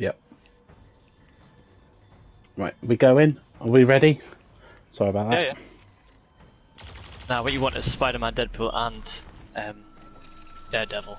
Yep. Right, we go in. Are we ready? Sorry about that. Yeah. Now, what you want is Spider-Man, Deadpool, and Daredevil.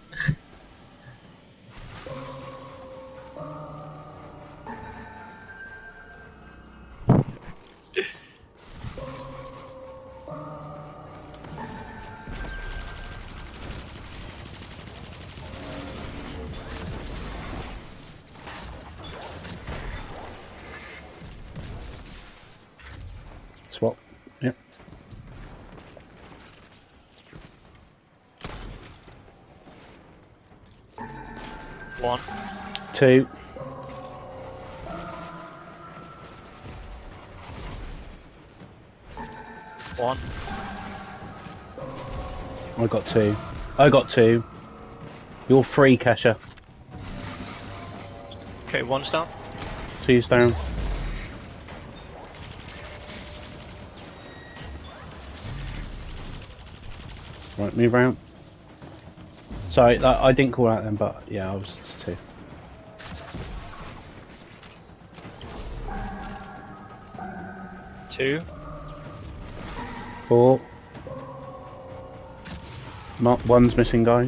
Swap. Yep. One. 2. One. I got 2. I got 2. You're 3, Kesha. Okay, one's down. 2's down. Right, move round. Sorry, I didn't call out then, but yeah, I was 2. Two. 4. One's missing, guys.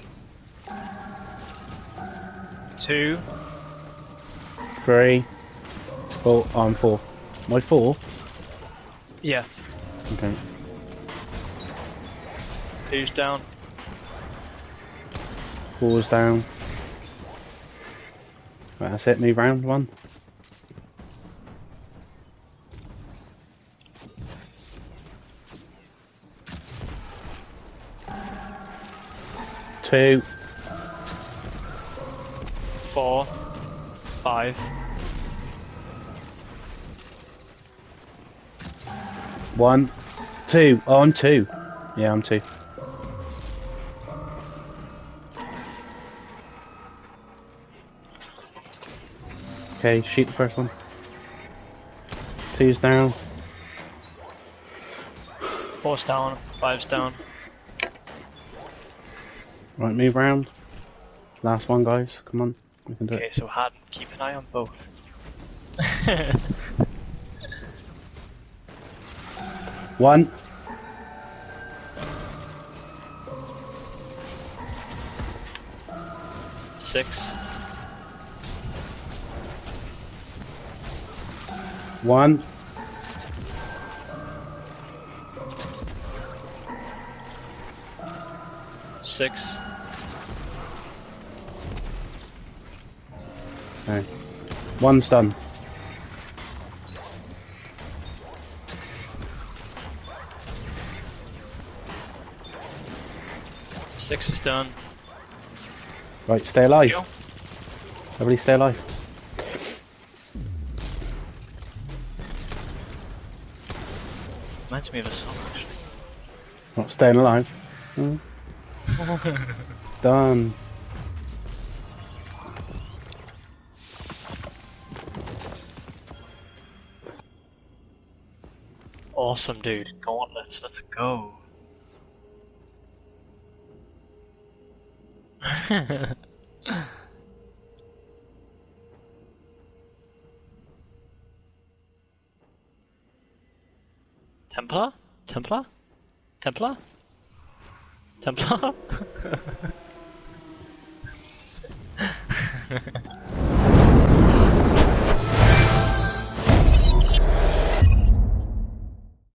Two. 3. 4. Oh, I'm 4. Am I 4? Yeah. Okay. Two's down. 4's down. Right, that's it. Move round. 1. Two. 4. 5. 1. 2. Oh, I'm 2. Yeah, I'm 2. Okay, shoot the first one. 2's down. Four's down. Five's down. Right, move round. Last one, guys. Come on, we can do Okay, it. so Harden, keep an eye on both. 1. 6. 1. 6. Okay. 1's done. Six is done. Right, stay alive. Go. Everybody stay alive. Reminds me of a song, actually. Not staying alive. Done. Awesome, dude. Gauntlets, let's go. Templar? Templar? Templar? Templar?